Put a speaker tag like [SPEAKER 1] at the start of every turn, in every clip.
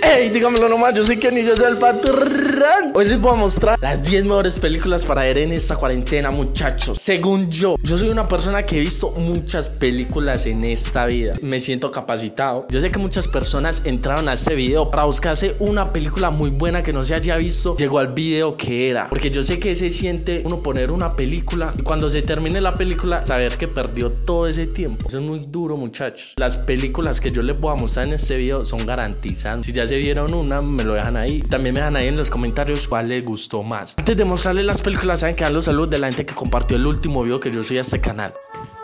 [SPEAKER 1] Hey, dígamelo nomás, yo soy Kenny, yo soy el patrón. Hoy les voy a mostrar las 10 mejores películas para ver en esta cuarentena, muchachos. Según yo soy una persona que he visto muchas películas en esta vida. Me siento capacitado. Yo sé que muchas personas entraron a este video para buscarse una película muy buena que no se haya visto. Llegó al video que era, porque yo sé que se siente uno poner una película y cuando se termine la película saber que perdió todo ese tiempo. Eso es muy duro, muchachos. Las películas que yo les voy a mostrar en este video son garantizadas. Si ya se vieron una, me lo dejan ahí. También me dejan ahí en los comentarios cuál les gustó más. Antes de mostrarles las películas, saben que dan los saludos de la gente que compartió el último video que yo subí a este canal.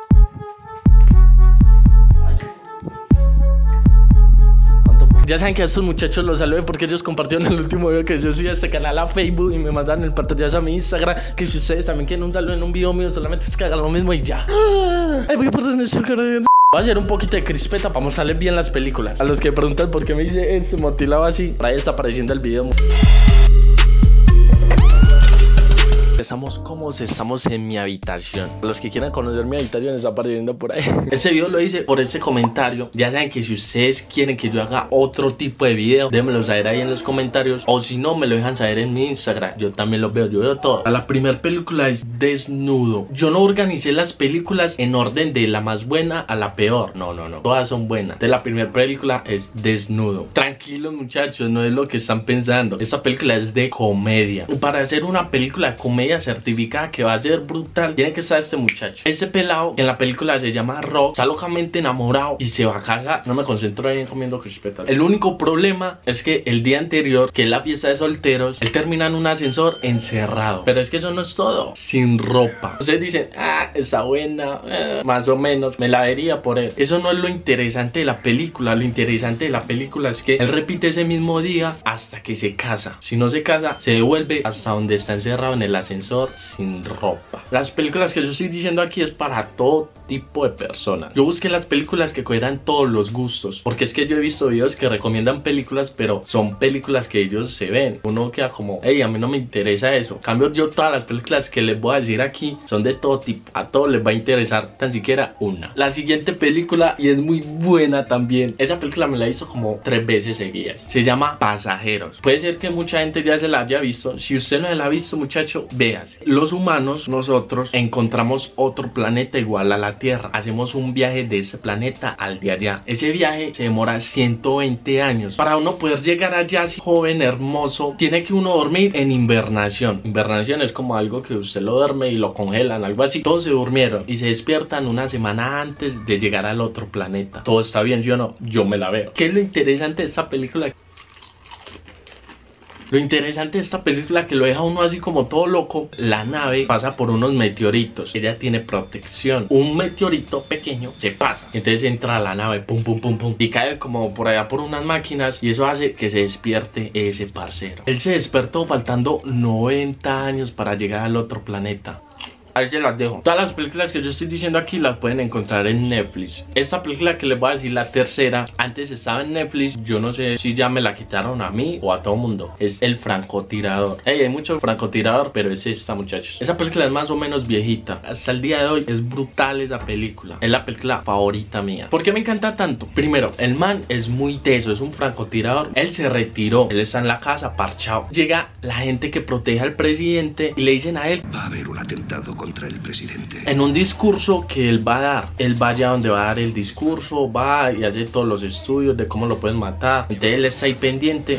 [SPEAKER 1] Ya saben que a estos muchachos los saludé porque ellos compartieron el último video que yo subí a este canal a Facebook y me mandaron el pantallazo a mi Instagram. Que si ustedes también quieren un saludo en un video mío, solamente es que hagan lo mismo y ya. Ay, voy a perder ese canal. Voy a hacer un poquito de crispeta para mostrarles bien las películas. A los que preguntan por qué me hice este motilado así, por ahí está apareciendo el video. Estamos en mi habitación. Los que quieran conocer mi habitación está apareciendo por ahí. Este video lo hice por este comentario. Ya saben que si ustedes quieren que yo haga otro tipo de video, déjenmelo saber ahí en los comentarios. O si no, me lo dejan saber en mi Instagram. Yo también lo veo, yo veo todo. La primera película es Desnudo. Yo no organicé las películas en orden de la más buena a la peor. No. Todas son buenas. De la primera película es Desnudo. Tranquilos, muchachos, no es lo que están pensando. Esta película es de comedia. Para hacer una película de comedia certificada que va a ser brutal, tiene que estar este muchacho. Ese pelado que en la película se llama Rob, está locamente enamorado y se va a casa. No me concentro ahí en comiendo crispetas. El único problema es que el día anterior, que es la fiesta de solteros, él termina en un ascensor encerrado. Pero es que eso no es todo. Sin ropa. Ustedes dicen, está buena, más o menos, me la vería por él. Eso no es lo interesante de la película. Lo interesante de la película es que él repite ese mismo día hasta que se casa. Si no se casa, se devuelve hasta donde está encerrado en el ascensor sin ropa. Las películas que yo estoy diciendo aquí es para todo tipo de personas. Yo busqué las películas que cogieran todos los gustos, porque es que yo he visto videos que recomiendan películas, pero son películas que ellos se ven. Uno queda como, hey, a mí no me interesa eso. En cambio, yo todas las películas que les voy a decir aquí son de todo tipo. A todos les va a interesar tan siquiera una. La siguiente película, y es muy buena también, esa película me la hizo como 3 veces seguidas. Se llama Pasajeros. Puede ser que mucha gente ya se la haya visto. Si usted no se la ha visto, muchacho, véase. Los humanos, nosotros, encontramos otro planeta igual a la Tierra. Hacemos un viaje de ese planeta al de allá. Ese viaje se demora 120 años. Para uno poder llegar allá así joven, hermoso, tiene que uno dormir en hibernación. Hibernación es como algo que usted lo duerme y lo congelan, algo así. Todos se durmieron y se despiertan una semana antes de llegar al otro planeta. Todo está bien, ¿sí o no? Yo me la veo. ¿Qué es lo interesante de esta película? Lo interesante de esta película que lo deja uno así como todo loco. La nave pasa por unos meteoritos. Ella tiene protección. Un meteorito pequeño se pasa. Entonces entra a la nave, pum, pum, pum, pum, y cae como por allá por unas máquinas. Y eso hace que se despierte ese parcero. Él se despertó faltando 90 años para llegar al otro planeta. Ahí se las dejo. Todas las películas que yo estoy diciendo aquí las pueden encontrar en Netflix. Esta película que les voy a decir, la tercera, antes estaba en Netflix. Yo no sé si ya me la quitaron a mí o a todo mundo. Es El Francotirador. Hay mucho francotirador, pero es esta, muchachos. Esa película es más o menos viejita. Hasta el día de hoy es brutal esa película. Es la película favorita mía. ¿Por qué me encanta tanto? Primero, el man es muy teso, es un francotirador. Él se retiró, él está en la casa parchado. Llega la gente que protege al presidente y le dicen a él:
[SPEAKER 2] va a haber un atentado contra el presidente.
[SPEAKER 1] En un discurso que él va a dar, él vaya donde va a dar el discurso, va y hace todos los estudios de cómo lo pueden matar. Entonces él está ahí pendiente.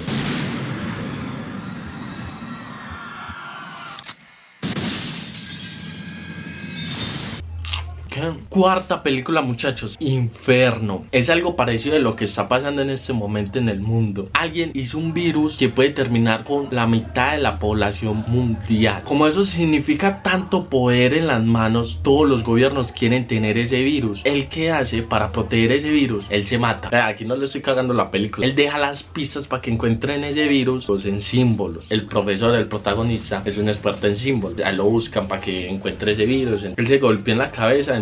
[SPEAKER 1] Cuarta película, muchachos, Inferno. Es algo parecido de lo que está pasando en este momento en el mundo. Alguien hizo un virus que puede terminar con la mitad de la población mundial. Como eso significa tanto poder en las manos, todos los gobiernos quieren tener ese virus. ¿Él qué hace para proteger ese virus? Él se mata. Aquí no le estoy cagando la película. Él deja las pistas para que encuentren ese virus, pues en símbolos. El profesor, el protagonista, es un experto en símbolos. Ahí lo buscan para que encuentre ese virus. Él se golpea en la cabeza,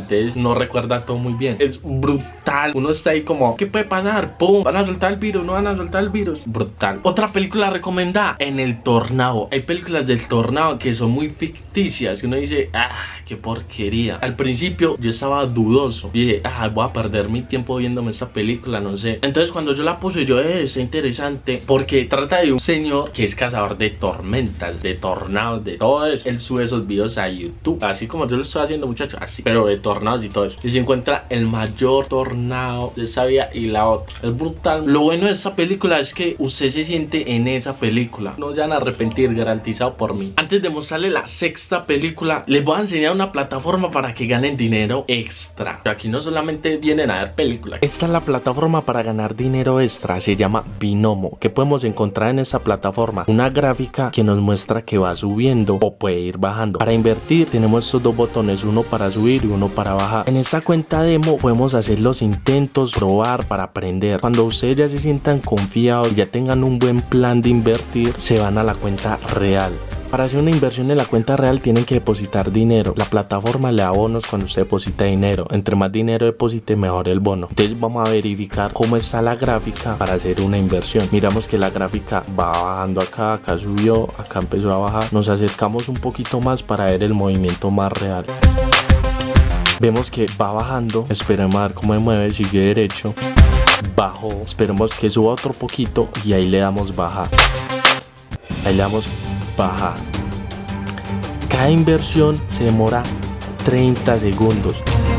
[SPEAKER 1] entonces no recuerda todo muy bien. Es brutal, uno está ahí como, ¿qué puede pasar? ¡Pum! Van a soltar el virus, no van a soltar el virus. Brutal. Otra película recomendada, En el Tornado. Hay películas del Tornado que son muy ficticias, que uno dice, qué porquería. Al principio yo estaba dudoso, dije, voy a perder mi tiempo viéndome esta película, no sé. Entonces cuando yo la puse, yo, está interesante, porque trata de un señor que es cazador de tormentas, de tornados, de todo eso. Él sube esos videos a YouTube, así como yo lo estoy haciendo, muchachos, así, pero de tornados y todo eso. Y se encuentra el mayor tornado de esa vida y la otra. Es brutal. Lo bueno de esta película es que usted se siente en esa película. No se van a arrepentir, garantizado por mí. Antes de mostrarle la sexta película, les voy a enseñar una plataforma para que ganen dinero extra. Aquí no solamente vienen a ver películas. Esta es la plataforma para ganar dinero extra. Se llama Binomo. ¿Qué podemos encontrar en esta plataforma? Una gráfica que nos muestra que va subiendo o puede ir bajando. Para invertir tenemos estos dos botones, uno para subir y uno para bajar. En esta cuenta demo podemos hacer los intentos, probar para aprender. Cuando ustedes ya se sientan confiados y ya tengan un buen plan de invertir, se van a la cuenta real. Para hacer una inversión en la cuenta real tienen que depositar dinero. La plataforma le da bonos cuando usted deposita dinero. Entre más dinero deposite, mejor el bono. Entonces vamos a verificar cómo está la gráfica para hacer una inversión. Miramos que la gráfica va bajando acá, acá subió, acá empezó a bajar. Nos acercamos un poquito más para ver el movimiento más real. Vemos que va bajando. Esperemos a ver cómo se mueve, sigue derecho. Bajó. Esperemos que suba otro poquito y ahí le damos bajar. Ahí le damos bajar. Cada inversión se demora 30 segundos.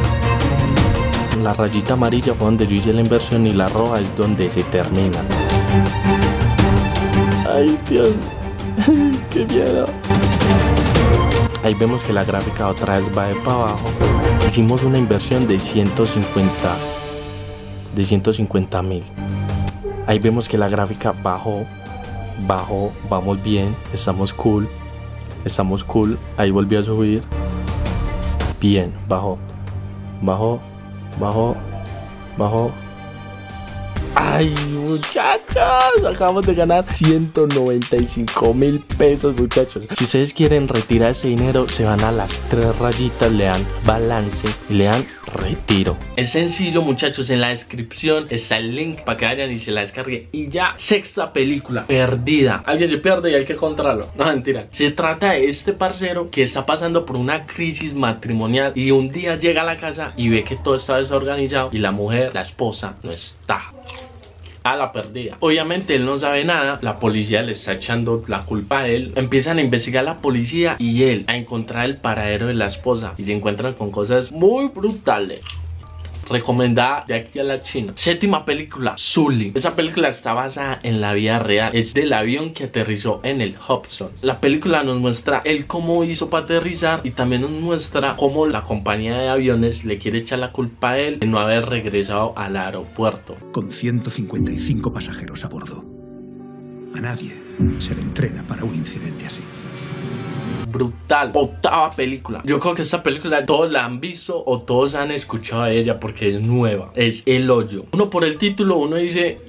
[SPEAKER 1] La rayita amarilla fue donde yo hice la inversión y la roja es donde se termina. Ay, Dios, qué miedo. Ahí vemos que la gráfica otra vez va de para abajo. Hicimos una inversión de 150.000. Ahí vemos que la gráfica bajó, vamos bien, estamos cool, ahí volvió a subir, bien, bajó. Ay, muchachos, acabamos de ganar 195.000 pesos, muchachos. Si ustedes quieren retirar ese dinero, se van a las 3 rayitas, le dan balance y le dan retiro. Es sencillo, muchachos, en la descripción está el link para que vayan y se la descarguen. Y ya, sexta película, Perdida. Alguien se pierde y hay que encontrarlo. No, mentira. Se trata de este parcero que está pasando por una crisis matrimonial y un día llega a la casa y ve que todo está desorganizado y la mujer, la esposa, no está. La perdida. Obviamente él no sabe nada, la policía le está echando la culpa a él. Empiezan a investigar la policía y él a encontrar el paradero de la esposa y se encuentran con cosas muy brutales. Recomendada de aquí a la China. Séptima película, Sully. Esa película está basada en la vida real. Es del avión que aterrizó en el Hudson. La película nos muestra él cómo hizo para aterrizar y también nos muestra cómo la compañía de aviones le quiere echar la culpa a él de no haber regresado al aeropuerto.
[SPEAKER 2] Con 155 pasajeros a bordo. A nadie se le entrena para un incidente así.
[SPEAKER 1] Brutal. Octava película. Yo creo que esta película todos la han visto o todos han escuchado de ella porque es nueva. Es El Hoyo. Uno por el título, uno dice...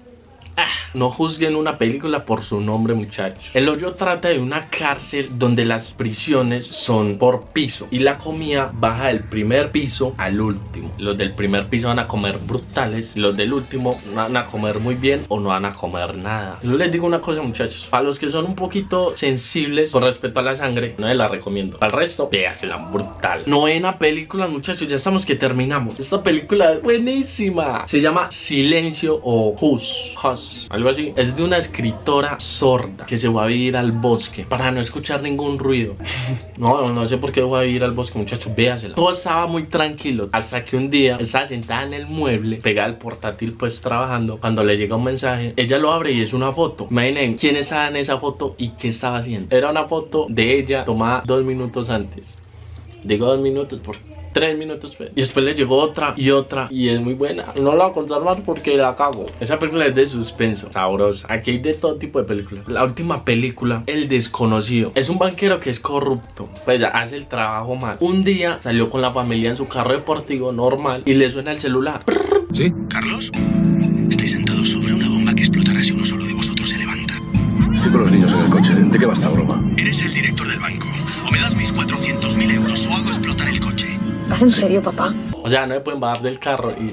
[SPEAKER 1] no juzguen una película por su nombre, muchachos. El Hoyo trata de una cárcel donde las prisiones son por piso y la comida baja del primer piso al último. Los del primer piso van a comer brutales y los del último van a comer muy bien o no van a comer nada. Yo les digo una cosa, muchachos, para los que son un poquito sensibles con respecto a la sangre, no les la recomiendo. Para el resto, véasela, brutal. Novena película, muchachos, ya estamos que terminamos. Esta película es buenísima. Se llama Silencio o Hush, algo así. Es de una escritora sorda que se va a vivir al bosque para no escuchar ningún ruido. No sé por qué va a vivir al bosque, muchachos, véasela. Todo estaba muy tranquilo hasta que un día estaba sentada en el mueble, pegada al portátil pues trabajando, cuando le llega un mensaje, ella lo abre y es una foto. Imaginen quién estaba en esa foto y qué estaba haciendo. Era una foto de ella tomada 2 minutos antes. Digo 2 minutos porque 3 minutos y después le llegó otra y es muy buena. No la voy a contar más porque la cago. Esa película es de suspenso, sabrosa. Aquí hay de todo tipo de películas. La última película, El Desconocido. Es un banquero que es corrupto, pues ya hace el trabajo mal. Un día salió con la familia en su carro deportivo normal y le suena el celular.
[SPEAKER 2] ¿Sí? ¿Carlos? Estáis sentados sobre una bomba que explotará si uno solo de vosotros se levanta. Estoy con los niños en el coche. ¿De qué va esta broma? Eres el director del banco. O me das mis 400.000 euros o hago explotar el coche.
[SPEAKER 3] ¿Vas en serio, papá?
[SPEAKER 1] O sea, no me pueden bajar del carro y...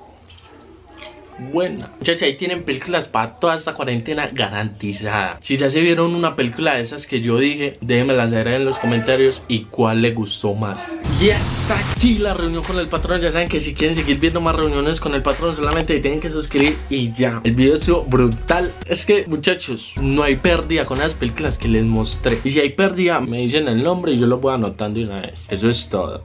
[SPEAKER 1] buena. Muchachos, ahí tienen películas para toda esta cuarentena garantizada. Si ya se vieron una película de esas que yo dije, déjenmela saber en los comentarios y cuál les gustó más. Y hasta aquí la reunión con el patrón. Ya saben que si quieren seguir viendo más reuniones con el patrón, solamente tienen que suscribir y ya. El video estuvo brutal. Es que, muchachos, no hay pérdida con las películas que les mostré. Y si hay pérdida, me dicen el nombre y yo lo voy anotando de una vez. Eso es todo.